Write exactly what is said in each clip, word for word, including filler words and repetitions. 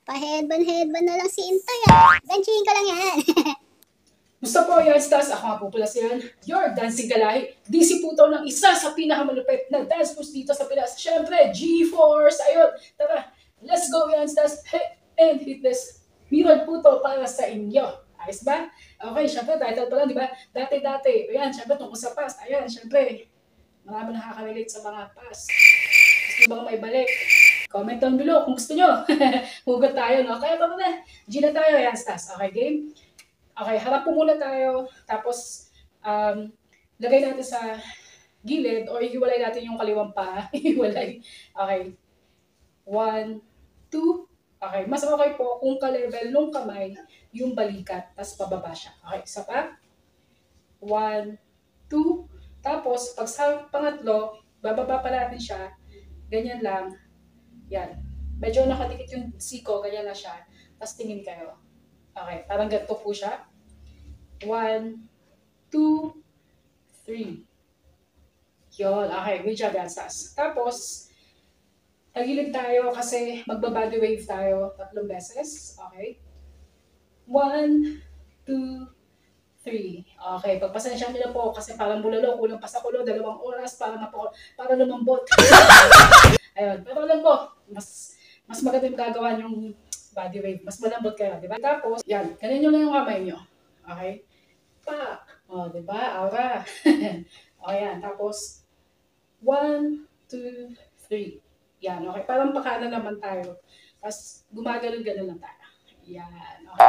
Pa-headband-headband na lang si Intoy ah. Benching ka lang yan. Gusto po yan, Stas. Ako nga po pala si yan. Your dancing kalahi. D C po to ng isa sa pinakamalupit na dance moves dito sa Pinas. Siyempre, G-Force. Ayun, tara. Let's go yan, Stas. Hey, and hit this. Mirror po to para sa inyo. Ayos ba? Okay, syempre, title pa lang, di ba? Dati-dati. Ayan, syempre, tungkol sa past. Ayan, syempre. Marami nakaka-relate sa mga past. Gusto nyo bang may balik? Comment down below kung gusto nyo. Hugot tayo, no? Kaya tara na. G na tayo. Ayan, Stas. Okay, game? Okay, harap po muna tayo. Tapos, um, lagay natin sa gilid or hiwalay natin yung kaliwang pa. Hiwalay. Okay. One, two. Okay. Mas okay po kung ka-level nung kamay yung balikat. Tapos pababa siya. Okay. Isa pa. One, two. Tapos, pag sa pangatlo, bababa pa natin siya. Ganyan lang. Yan. Medyo nakadikit yung siko. Ganyan na siya. Tapos tingin kayo. Okay. Parang ganito po siya. One, two, three. Yun. Okay. Good job, Yansas. Tapos, tagilid tayo kasi magbabody wave tayo tatlong beses. Okay. One, two, three. Okay, pagpasensya nila po kasi parang bulalo, kulang pa sa kulo, dalawang oras para mapo, para lumambot. Ayun, pero alam ko, mas mas maganda yung gagawa yung body wave, mas malambot kayo, di ba? Tapos, yan, kanin nyo lang yung kamay nyo. Okay? Pak! O, di ba? Aura. O, yan. Tapos, one, two, three. Yan, okay. Parang pakana naman tayo. Tapos, gumagano'n-ganon lang tayo. Yan. Okay.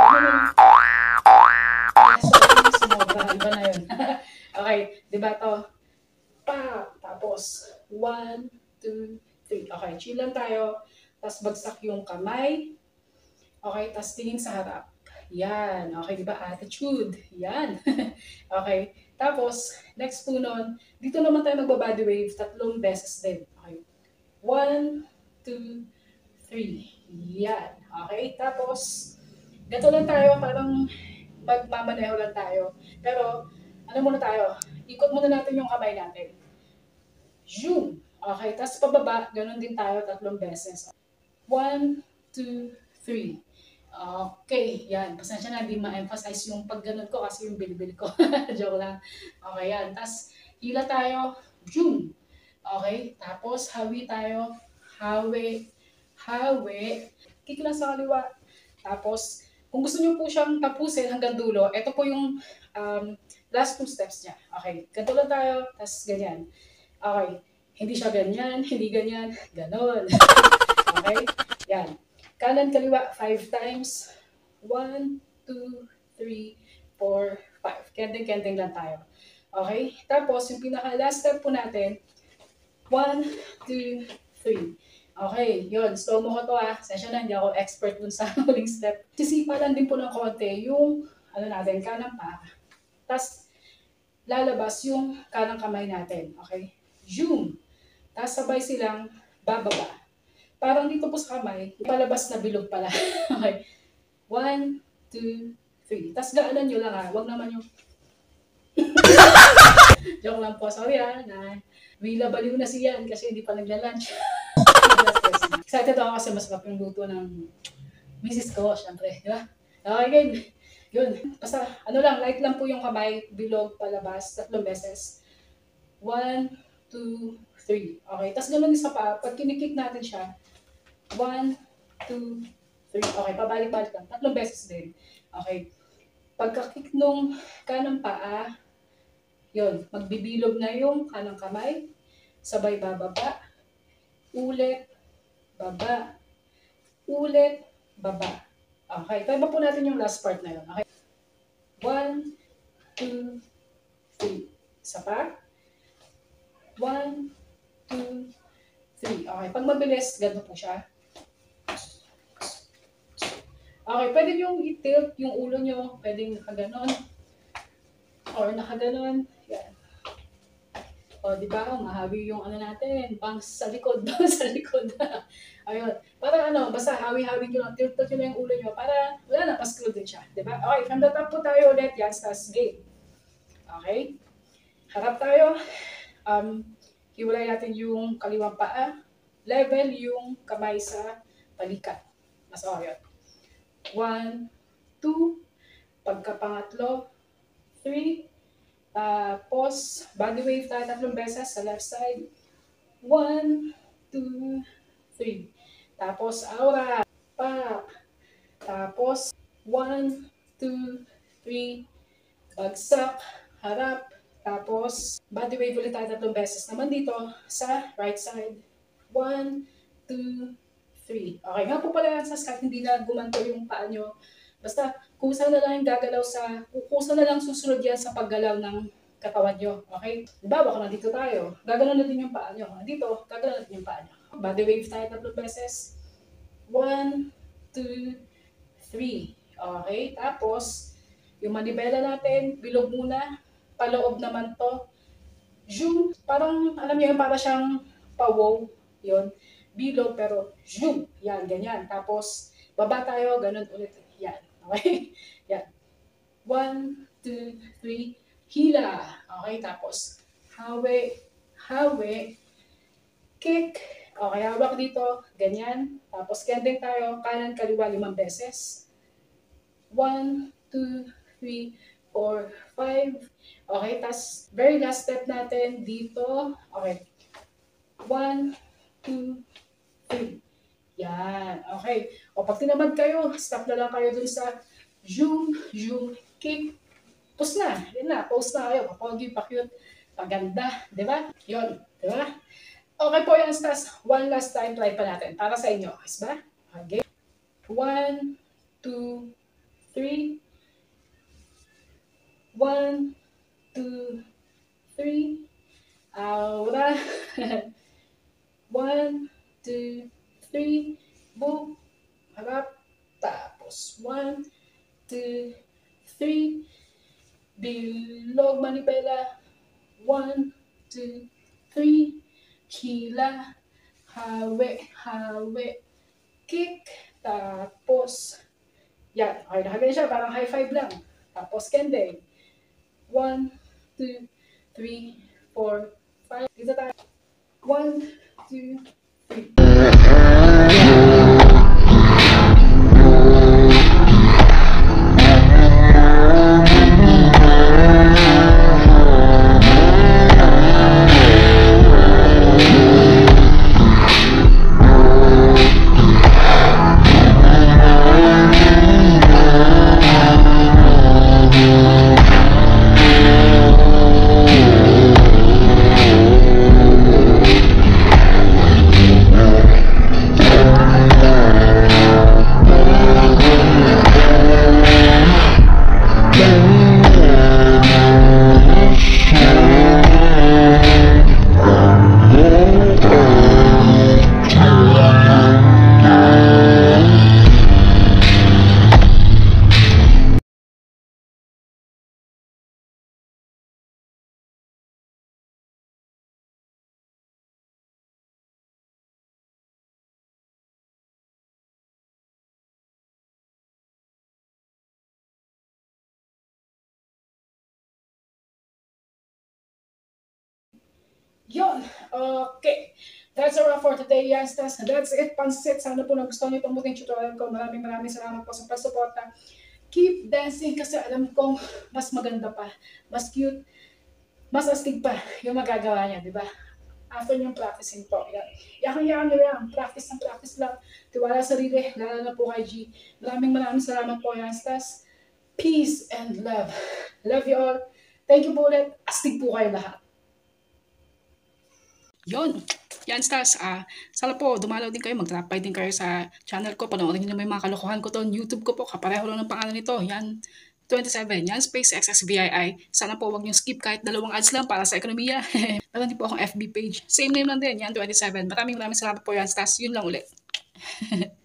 Sumobra. Iba na yun. Okay. Diba to? Pa. Tapos, one, two, three. Okay. Chill lang tayo. Tapos, bagsak yung kamay. Okay. Tapos, tingin sa harap. Yan. Okay. Diba? Attitude. Yan. Okay. Tapos, next po nun, dito naman tayo magbabody wave. Tatlong beses din. Okay. One, two, three. Yan. Okay. Tapos, ganito lang tayo. Parang magmamaneho lang tayo. Pero, ano muna tayo? Ikot muna natin yung kamay natin. Zoom. Okay. Tapos, pababa. Ganon din tayo tatlong beses. One, two, three. Okay. Yan. Pasensya na. Hindi ma-emphasize yung pagganon ko kasi yung bilbil ko. Joke lang. Okay. Yan. Tapos, hila tayo. Zoom. Okay. Tapos, hawi tayo. Hawi. Hawi. Kick lang sa kaliwa. Tapos, kung gusto niyo po siyang tapusin hanggang dulo, ito po yung um, last two steps niya. Okay. Ganito lang tayo. Tapos, ganyan. Okay. Hindi siya ganyan. Hindi ganyan. Ganon. Okay. Yan. Kanan, kaliwa. Five times. One, two, three, four, five. Kending-kending lang tayo. Okay. Tapos, yung pinaka-last step po natin, one, two, three. Okay, yun. Slow mo ko to ah. Sensya na, hindi ako expert dun sa huling step. Sisipa lang din po ng konti yung, ano natin, kanang pa. Tapos, lalabas yung kanang kamay natin. Okay? Zoom. Tapos, sabay silang bababa. Parang dito po sa kamay, palabas na bilog pala. Okay? One, two, three. Tapos, gaanan nyo lang ah. Huwag naman yung... Joke lang po. Sorry ah. Na, Wila baliw na siyan kasi hindi pa nagla-lunch. Excited ako kasi masarap yung luto ng misis ko, syempre, di ba? Okay, game. Yun. Basta, ano lang, light lang po yung kamay, bilog, palabas, tatlong beses. One, two, three. Okay, tapos gano'n isa pa, pag kinikik natin siya, one, two, three. Okay, pabalik-balik lang. Tatlong beses din. Okay. Pagkakik nung kanang paa, yun, magbibilog na yung kanang kamay, sabay bababa, ulit, baba, ulit, baba. Okay, taiba po natin yung last part na yun. Okay, one, two, three. Isa pa. One, two, three. Okay, pag mabilis, ganito po siya. Okay, pwede yung i-tilt yung ulo nyo, pwedeng nakaganon, or nakaganon. Yan. O, di ba? Mahawi yung ano natin, bangs sa likod, bangs sa likod. Ayun. Para ano, basta hawi-hawi nyo lang, tilt-tilt nyo lang yung ulo nyo para wala na, pa-screw din siya. Di ba? Okay, from the top po tayo ulit. Yan, stars game. Okay? Harap tayo. Um, hiwalay natin yung kaliwang paa. Level yung kamay sa balikat. As oh, yun. One, two, pagkapangatlo, three, tapos body wave tayo tatlong beses sa left side. One, two, three. Tapos aura, pak. Tapos one, two, three, bagsak, harap. Tapos body wave ulit tayo tatlong beses naman dito sa right side. One, two, three. Okay, nga po pala sa kahit hindi na gumanto yung paa nyo. Basta kusa na lang yung gagalaw sa, kusa na lang susunod yan sa paggalaw ng katawan nyo. Okay? Diba, baka nandito tayo. Gagalaw na din yung paa nyo. Nandito, gagalaw na din yung paa nyo. Body wave tayo tatlong beses. One, two, three. Okay? Tapos, yung manibela natin, bilog muna. Paloob naman to. Zoom. Parang, alam niyo yung para siyang pawow. Yun. Bilog, pero zoom. Yan, ganyan. Tapos, baba tayo, ganun ulit. Yan. Okay? Yan. One, two, three. Hila. Okay, tapos hawe, hawe, kick. Okay, hawak dito, ganyan. Tapos kending tayo, kanan, kaliwa, limang beses. One, two, three, four, five. Okay, tapos very last step natin dito. Okay. One, two, three. Yan. Okay. O pag tinamad kayo, stop na lang kayo dun sa zoom, zoom, kick. Post na. Yan na. Post na kayo. Papogi, pa-cute, paganda. Diba? Yun. Diba? Okay po yan, Stas. One last time, try pa natin. Para sa inyo. Is ba? Okay. One, two, three. One, two, three. Aura. One, two, three. Boom. Harap. Tapos. One, two, three. Bilog manibela. One, two, three. Hila. Hawe, hawe. Kick. Tapos, yan. Okay, nakagaya siya. Parang high five lang. Tapos, kende. One, two, three, four, five. Dito tayo. One, two, three. Yun. Okay. That's a wrap for today, Yanstas. That's it, Pansit. Sana po nagustuhan niyo itong muting tutorial ko. Maraming maraming salamat po sa pagsuporta. Keep dancing kasi alam kong mas maganda pa, mas cute, mas astig pa yung magagawa niya, di ba? After yung practicing po. Yan. Yakan-yakan nyo yan. Practice ng practice lang. Tiwala sa sarili. Lalo na po kay G. Maraming maraming salamat po, Yanstas. Peace and love. Love you all. Thank you po ulit. Astig po kayo lahat. Yon. Yan, Stas. Uh, sana po, dumalaw din kayo. Mag-drop by din kayo sa channel ko. Panoorin nyo naman yung mga kalokohan ko doon. YouTube ko po. Kapareho lang ng pangalan nito. Yan. twenty-seven. Yan, space X X V I I. Sana po, wag nyo skip kahit dalawang ads lang para sa ekonomiya. Meron din po akong F B page. Same name lang din. Yan, twenty-seven. Maraming maraming salamat po yan, Stas. Yun lang ulit.